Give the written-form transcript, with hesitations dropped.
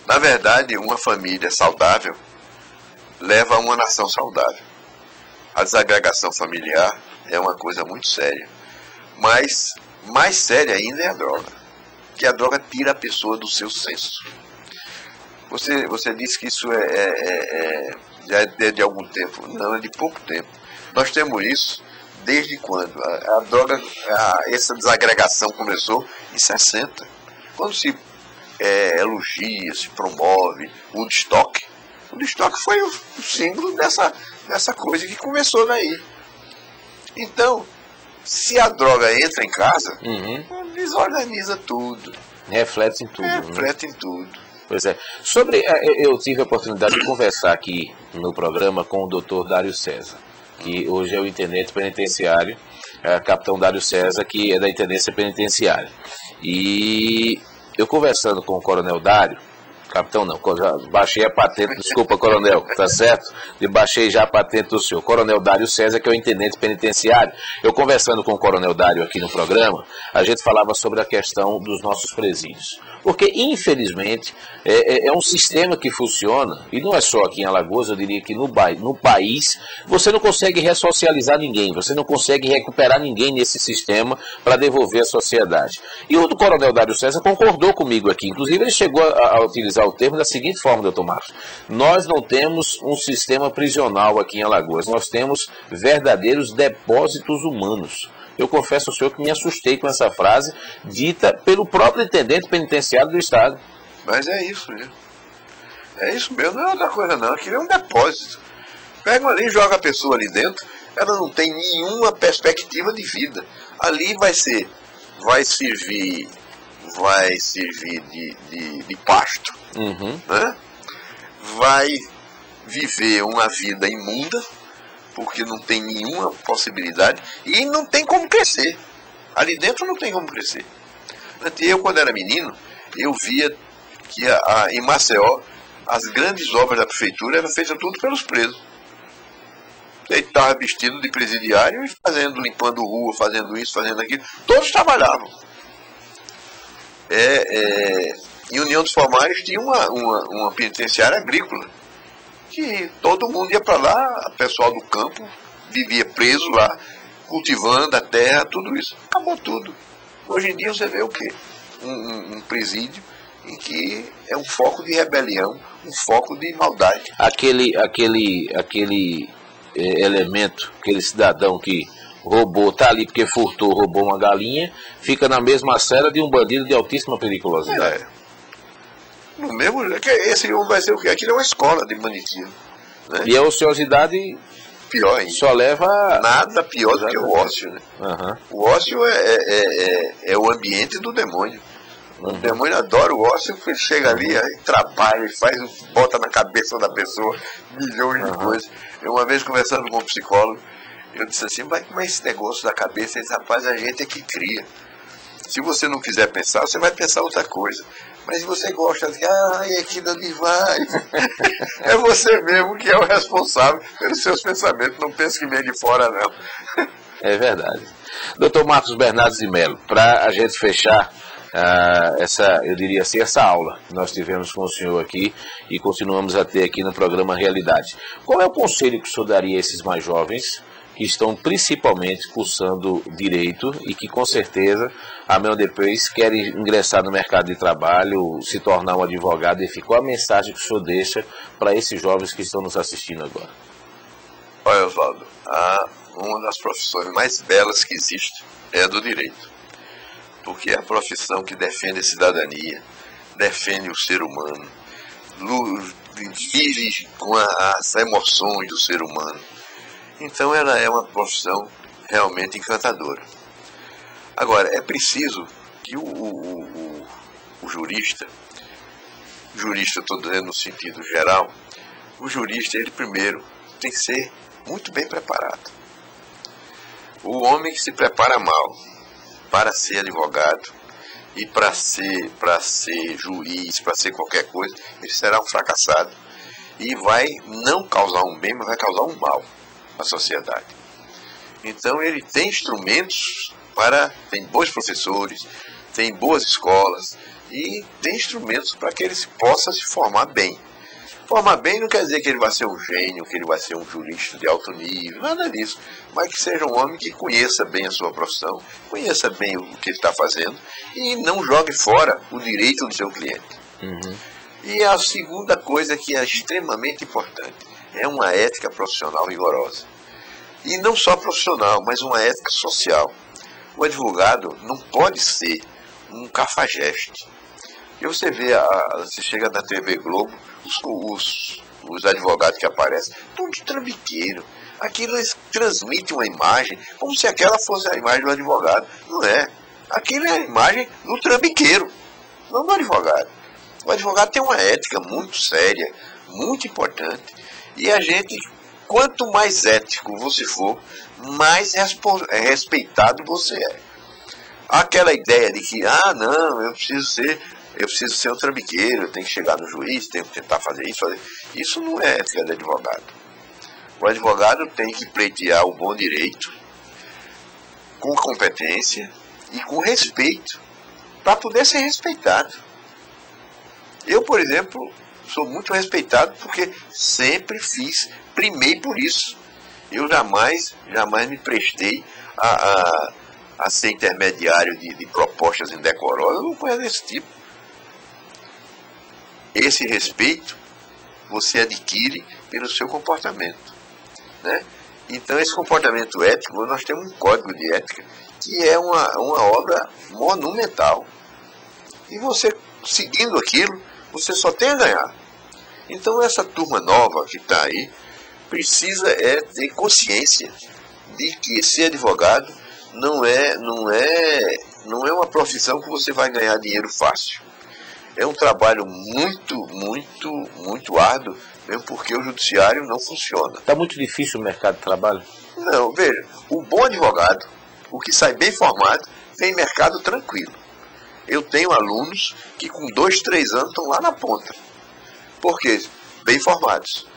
Na verdade, uma família saudável leva a uma nação saudável. A desagregação familiar é uma coisa muito séria. Mas mais séria ainda é a droga. Que a droga tira a pessoa do seu senso. Você disse que isso já é de algum tempo. Não, é de pouco tempo. Nós temos isso desde quando? A droga, essa desagregação começou em 60. Quando se elogia, se promove o Woodstock. O Woodstock foi o símbolo dessa coisa que começou daí. Então, se a droga entra em casa, desorganiza tudo. Reflete em tudo. Reflete em tudo. Pois é. Eu tive a oportunidade de conversar aqui no programa com o Dr. Dário César, que hoje é o intendente penitenciário, capitão Dário César, que é da intendência penitenciária. E eu conversando com o coronel Dário, capitão não, já baixei a patente, desculpa, coronel, tá certo? E baixei já a patente do senhor. Coronel Dário César, que é o intendente penitenciário. Eu conversando com o coronel Dário aqui no programa, a gente falava sobre a questão dos nossos presídios. Porque, infelizmente, é um sistema que funciona, e não é só aqui em Alagoas, eu diria que no país, você não consegue ressocializar ninguém, você não consegue recuperar ninguém nesse sistema para devolver à sociedade. E o coronel Dário César concordou comigo aqui, inclusive ele chegou a utilizar o termo da seguinte forma, doutor Marcos: nós não temos um sistema prisional aqui em Alagoas, nós temos verdadeiros depósitos humanos. Eu confesso ao senhor que me assustei com essa frase, dita pelo próprio intendente penitenciário do Estado. Mas é isso mesmo. É isso mesmo, não é outra coisa não. Aquilo é um depósito. Pega ali e joga a pessoa ali dentro, ela não tem nenhuma perspectiva de vida. Ali vai servir de pasto, né? Vai viver uma vida imunda, porque não tem nenhuma possibilidade e não tem como crescer. Ali dentro não tem como crescer. Eu, quando era menino, eu via que em Maceió as grandes obras da prefeitura eram feitas tudo pelos presos. Ele estava vestido de presidiário e limpando rua, fazendo isso, fazendo aquilo. Todos trabalhavam. Em União dos Palmares tinha uma penitenciária agrícola, que todo mundo ia para lá, o pessoal do campo vivia preso lá, cultivando a terra, tudo isso. Acabou tudo. Hoje em dia você vê o quê? Um presídio em que é um foco de rebelião, um foco de maldade. Aquele elemento, aquele cidadão que roubou, tá ali porque furtou, roubou uma galinha, fica na mesma cela de um bandido de altíssima periculosidade. No mesmo, esse vai ser o quê? Aquilo é uma escola de banditismo, né? E a ociosidade pior ainda. Só leva... Nada pior do que o ócio, né? O ócio é o ambiente do demônio. O demônio adora o ócio, porque ele chega ali, aí trabalha, bota na cabeça da pessoa milhões de coisas. Eu, uma vez conversando com um psicólogo, eu disse assim: vai comer esse negócio da cabeça? Ele disse: rapaz, a gente é que cria. Se você não quiser pensar, você vai pensar outra coisa. Mas se você gosta de, aquilo ali vai. É você mesmo que é o responsável pelos seus pensamentos. Não pense que vem de fora, não. É verdade. Doutor Marcos Bernardes de Melo, para a gente fechar eu diria assim, essa aula que nós tivemos com o senhor aqui e continuamos a ter aqui no programa Realidade. Qual é o conselho que o senhor daria a esses mais jovens que estão principalmente cursando Direito e que com certeza, amanhã depois, querem ingressar no mercado de trabalho, se tornar um advogado? E qual a mensagem que o senhor deixa para esses jovens que estão nos assistindo agora? Olha, Oswaldo, uma das profissões mais belas que existe é a do Direito. Porque é a profissão que defende a cidadania, defende o ser humano, vive com as emoções do ser humano. Então ela é uma profissão realmente encantadora. Agora, é preciso que o jurista, estou dizendo no sentido geral, o jurista, ele primeiro tem que ser muito bem preparado. O homem que se prepara mal para ser advogado e para ser juiz, para ser qualquer coisa, ele será um fracassado e vai não causar um bem, mas vai causar um mal à sociedade. Então ele tem instrumentos tem bons professores, tem boas escolas e tem instrumentos para que ele possa se formar bem. Formar bem não quer dizer que ele vai ser um gênio, que ele vai ser um jurista de alto nível, nada disso. Mas que seja um homem que conheça bem a sua profissão, conheça bem o que ele está fazendo e não jogue fora o direito do seu cliente. Uhum. E a segunda coisa que é extremamente importante é uma ética profissional rigorosa. E não só profissional, mas uma ética social. O advogado não pode ser um cafajeste. E você vê, você chega na TV Globo, os advogados que aparecem, tudo trambiqueiro. Aquilo eles transmitem uma imagem como se aquela fosse a imagem do advogado. Não é. Aquilo é a imagem do trambiqueiro, não do advogado. O advogado tem uma ética muito séria, muito importante. E a gente, quanto mais ético você for, mais respeitado você é. Aquela ideia de que, não, eu preciso ser um trambiqueiro, eu tenho que chegar no juiz, tenho que tentar fazer isso. Isso não é ética de advogado. O advogado tem que pleitear o bom direito, com competência e com respeito, para poder ser respeitado. Eu, por exemplo, sou muito respeitado porque sempre primei por isso. Eu jamais me prestei a ser intermediário de propostas indecorosas, não coisa desse tipo. Esse respeito você adquire pelo seu comportamento, né? Então, esse comportamento ético, nós temos um código de ética que é uma obra monumental. E você, seguindo aquilo, você só tem a ganhar. Então, essa turma nova que está aí precisa ter consciência de que ser advogado não é uma profissão que você vai ganhar dinheiro fácil. É um trabalho muito árduo, mesmo porque o judiciário não funciona. Está muito difícil o mercado de trabalho? Não, veja, o bom advogado, o que sai bem formado, tem mercado tranquilo. Eu tenho alunos que com 2, 3 anos estão lá na ponta. Por quê? Bem formados.